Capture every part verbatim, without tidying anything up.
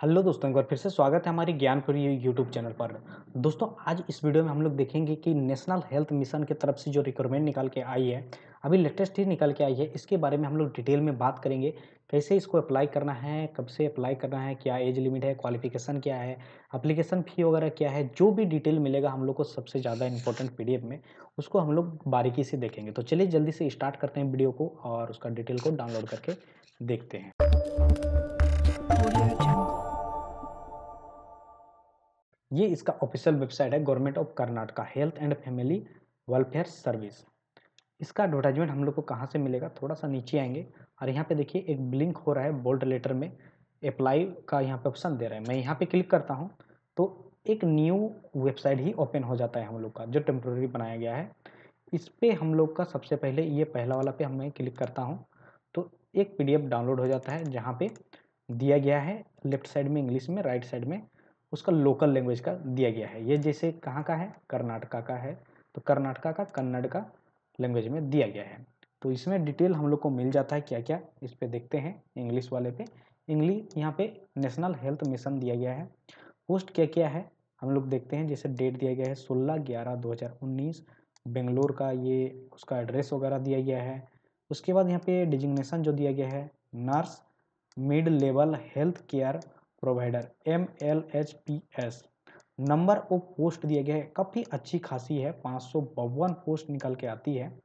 Hello दोस्तों, एक बार फिर से स्वागत है हमारी ज्ञानपुरी यूट्यूब चैनल पर। दोस्तों, आज इस वीडियो में हम लोग देखेंगे कि नेशनल हेल्थ मिशन की तरफ से जो रिक्वायरमेंट निकाल के आई है, अभी लेटेस्ट ही निकल के आई है, इसके बारे में हम लोग डिटेल में बात करेंगे। कैसे इसको अप्लाई करना है, कब से अप्लाई करना है, क्या एज लिमिट है, क्वालिफिकेशन क्या है, अप्लीकेशन फ़ी वगैरह क्या है, जो भी डिटेल मिलेगा हम लोग को सबसे ज़्यादा इंपॉर्टेंट पीडीएफ में, उसको हम लोग बारीकी से देखेंगे। तो चलिए जल्दी से स्टार्ट करते हैं वीडियो को और उसका डिटेल को डाउनलोड करके देखते हैं। ये इसका ऑफिशियल वेबसाइट है, government of Karnataka health and family welfare service. इसका एडवर्टाइजमेंट हम लोग को कहाँ से मिलेगा, थोड़ा सा नीचे आएंगे और यहाँ पे देखिए एक ब्लिंक हो रहा है बोल्ड लेटर में, अप्लाई का यहाँ पे ऑप्शन दे रहा है। मैं यहाँ पे क्लिक करता हूँ तो एक न्यू वेबसाइट ही ओपन हो जाता है हम लोग का, जो टेम्प्रोरी बनाया गया है। इस पे हम लोग का सबसे पहले ये पहला वाला पे मैं क्लिक करता हूँ तो एक पीडीएफ डाउनलोड हो जाता है, जहाँ पे दिया गया है लेफ्ट साइड में इंग्लिश में, राइट साइड में उसका लोकल लैंग्वेज का दिया गया है। ये जैसे कहाँ का है, कर्नाटका का है, तो कर्नाटका का कन्नड़ का लैंग्वेज में दिया गया है। तो इसमें डिटेल हम लोग को मिल जाता है क्या क्या, इस पे देखते हैं। इंग्लिश वाले पे इंग्लिश यहाँ पे नेशनल हेल्थ मिशन दिया गया है। पोस्ट क्या क्या है हम लोग देखते हैं। जैसे डेट दिया गया है सोलह ग्यारह दो हज़ार उन्नीस, बेंगलोर का ये उसका एड्रेस वगैरह दिया गया है। उसके बाद यहाँ पे डिजिग्नेशन जो दिया गया है, nurse mid level health care provider M L H P S. Number of post दिया गया है, काफ़ी अच्छी खासी है, पाँच सौ बावन पोस्ट निकल के आती है।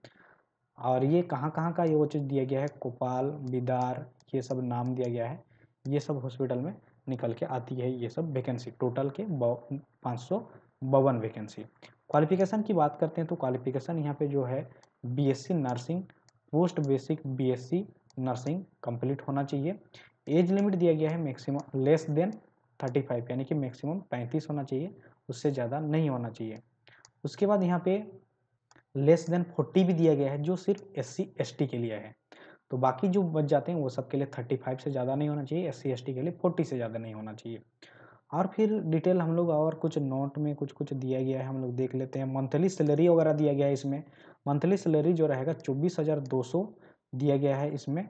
और ये कहाँ कहाँ का ये वो चीज़ दिया गया है, कोपाल बिदार, ये सब नाम दिया गया है। ये सब हॉस्पिटल में निकल के आती है ये सब वैकेंसी, टोटल के पाँच सौ बावन वैकेंसी। क्वालिफिकेशन की बात करते हैं तो क्वालिफिकेशन यहाँ पे जो है BSc nursing, post basic BSc nursing complete होना चाहिए। एज लिमिट दिया गया है maximum less than thirty five, यानी कि मैक्सिमम पैंतीस होना चाहिए, उससे ज़्यादा नहीं होना चाहिए। उसके बाद यहाँ पे लेस देन फोर्टी भी दिया गया है, जो सिर्फ एस सी एस टी के लिए है। तो बाकी जो बच जाते हैं वो सब के लिए थर्टी फाइव से ज़्यादा नहीं होना चाहिए, एस सी एस टी के लिए फोर्टी से ज़्यादा नहीं होना चाहिए। और फिर डिटेल हम लोग और कुछ नोट में कुछ कुछ दिया गया है, हम लोग देख लेते हैं। मंथली सैलरी वगैरह दिया गया है इसमें। मंथली सैलरी जो रहेगा चौबीस हज़ार दो सौ दिया गया है इसमें।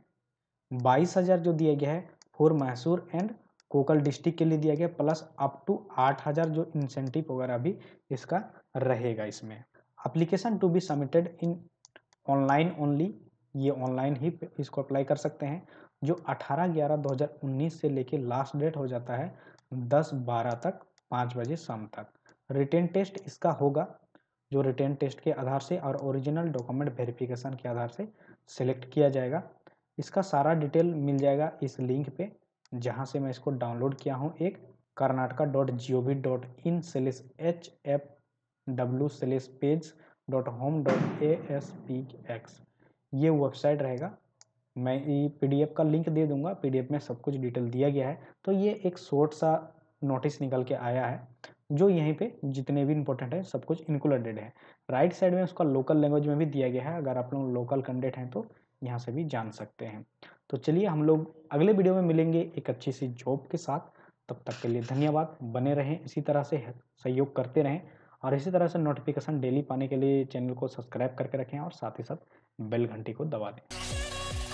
बाईस हज़ार जो दिया गया है फॉर मैसूर एंड कोकल डिस्ट्रिक्ट के लिए दिया गया, प्लस अप टू आठ हज़ार जो इंसेंटिव वगैरह भी इसका रहेगा इसमें। Application to be submitted in online only, ये ऑनलाइन ही इसको अप्लाई कर सकते हैं। जो अठारह ग्यारह दो हज़ार उन्नीस से लेके लास्ट डेट हो जाता है दस बारह तक, पाँच बजे शाम तक। रिटेन टेस्ट इसका होगा, जो रिटेन टेस्ट के आधार से और ओरिजिनल डॉक्यूमेंट वेरिफिकेशन के आधार से सिलेक्ट किया जाएगा। इसका सारा डिटेल मिल जाएगा इस लिंक पे, जहाँ से मैं इसको डाउनलोड किया हूँ। एक Karnataka dot G O V dot in slash H F W slash page dot home dot A S P X, ये वेबसाइट रहेगा। मैं ये पीडीएफ का लिंक दे दूंगा, पीडीएफ में सब कुछ डिटेल दिया गया है। तो ये एक शॉर्ट सा नोटिस निकल के आया है, जो यहीं पे जितने भी इंपॉर्टेंट है सब कुछ इंक्लूडेड है। राइट साइड में उसका लोकल लैंग्वेज में भी दिया गया है, अगर आप लोग लोकल कैंडिडेट हैं तो यहाँ से भी जान सकते हैं। तो चलिए हम लोग अगले वीडियो में मिलेंगे एक अच्छी सी जॉब के साथ। तब तक के लिए धन्यवाद, बने रहें इसी तरह से, सहयोग करते रहें और इसी तरह से नोटिफिकेशन डेली पाने के लिए चैनल को सब्सक्राइब करके रखें और साथ ही साथ बेल घंटी को दबा दें।